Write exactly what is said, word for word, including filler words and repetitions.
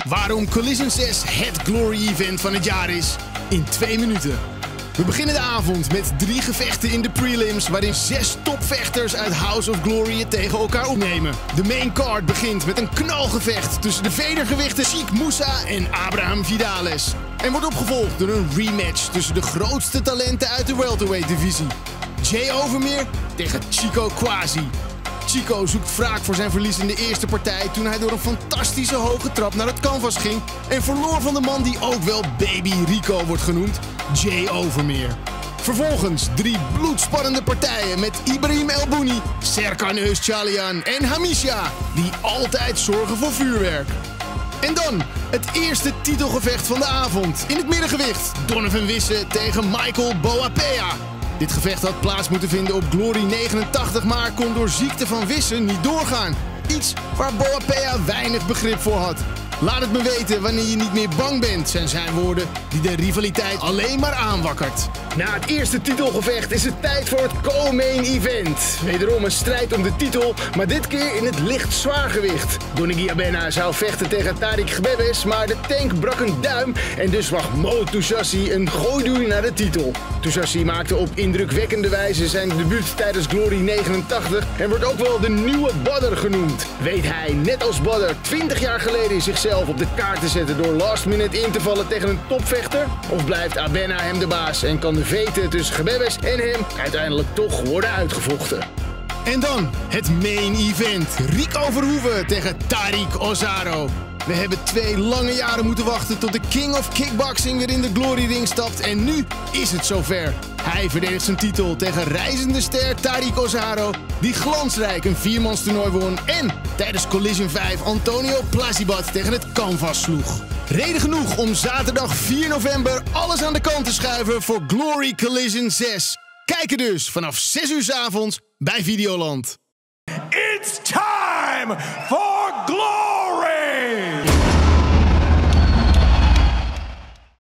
Waarom Collision zes het Glory Event van het jaar is in twee minuten. We beginnen de avond met drie gevechten in de prelims waarin zes topvechters uit House of Glory het tegen elkaar opnemen. De main card begint met een knalgevecht tussen de vedergewichten Sheik Moussa en Abraham Vidales. En wordt opgevolgd door een rematch tussen de grootste talenten uit de welterweight divisie. Jay Overmeer tegen Chico Quasi. Chico zoekt wraak voor zijn verlies in de eerste partij toen hij door een fantastische hoge trap naar het canvas ging en verloor van de man die ook wel Baby Rico wordt genoemd, Jay Overmeer. Vervolgens drie bloedspannende partijen met Ibrahim El Bouni, Serkan Özçalian en Hamisha, die altijd zorgen voor vuurwerk. En dan het eerste titelgevecht van de avond in het middengewicht. Donovan Wisse tegen Michael Boapea. Dit gevecht had plaats moeten vinden op Glory negenentachtig, maar kon door ziekte van Wisse niet doorgaan. Iets waar Boapea weinig begrip voor had. Laat het me weten wanneer je niet meer bang bent, zijn zijn woorden die de rivaliteit alleen maar aanwakkert. Na het eerste titelgevecht is het tijd voor het co-main event. Wederom een strijd om de titel, maar dit keer in het licht zwaargewicht. Donigi Abena zou vechten tegen Tariq Khbabez, maar de tank brak een duim en dus wacht Mo Touchassi een gooidoei naar de titel. Touchassi maakte op indrukwekkende wijze zijn debuut tijdens Glory negenentachtig en wordt ook wel de nieuwe Badr genoemd. Weet hij, net als Badr, twintig jaar geleden zichzelf op de kaart te zetten door last minute in te vallen tegen een topvechter? Of blijft Abena hem de baas en kan de vete tussen Khbabez en hem uiteindelijk toch worden uitgevochten? En dan het main event. Rico Verhoeven tegen Tariq Ozaro. We hebben twee lange jaren moeten wachten tot de King of Kickboxing weer in de Glory Ring stapt en nu is het zover. Hij verdedigt zijn titel tegen reizende ster Tariq Ozaro, die glansrijk een viermanstoernooi won en tijdens Collision vijf Antonio Plazibat tegen het canvas sloeg. Reden genoeg om zaterdag vier november alles aan de kant te schuiven voor Glory Collision zes. Kijken dus vanaf zes uur 's avonds bij Videoland. It's time for